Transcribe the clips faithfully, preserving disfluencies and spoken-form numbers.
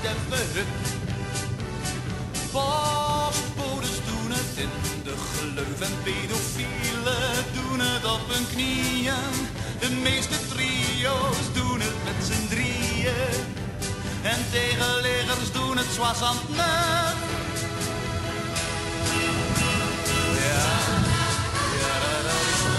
even hup. Postbodes doen het in de gleuf en pedofielen doen het op hun knieën. De meeste trio's doen het met z'n drieën. En tegenleggers doen het soixante neuf. Ja, ja, da, da, da.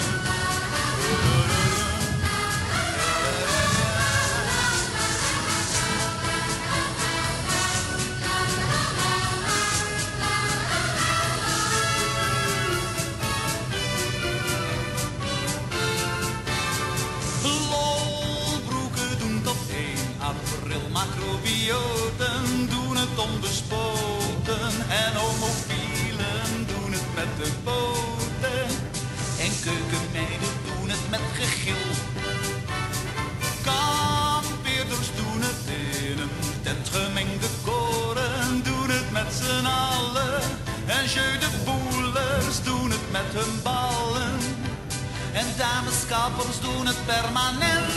Macrobioten doen het onbespoten en homofielen doen het met de poten. En keukenmeiden doen het met gegil. Kampeerders doen het in een tent, gemengde koren doen het met z'n allen. En jeu de boelers doen het met hun ballen. En dameskappers doen het permanent.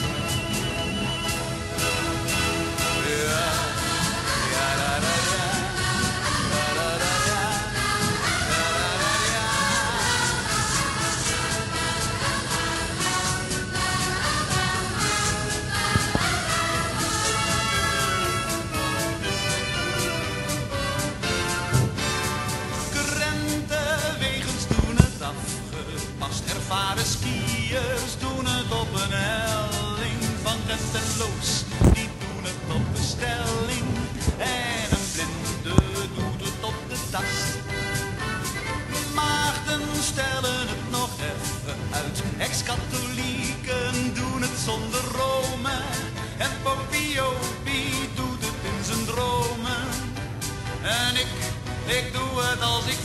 Ervaren skiers doen het op een helling van Gent en Loos, die doen het op bestelling. En een blinde doet het op de tas. Maagden stellen het nog even uit, ex-katholieken doen het zonder Rome. En Popiopie doet het in zijn dromen. En ik, ik doe het als ik